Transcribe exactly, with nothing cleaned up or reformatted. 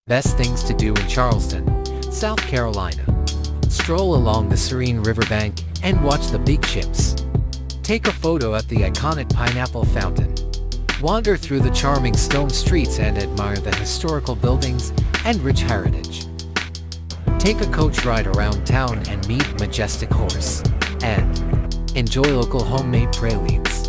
Best things to do in Charleston, South Carolina. Stroll along the serene riverbank and watch the big ships. Take a photo at the iconic Pineapple Fountain. Wander through the charming stone streets and admire the historical buildings and rich heritage. Take a coach ride around town and meet Majestic Horse. And enjoy local homemade pralines.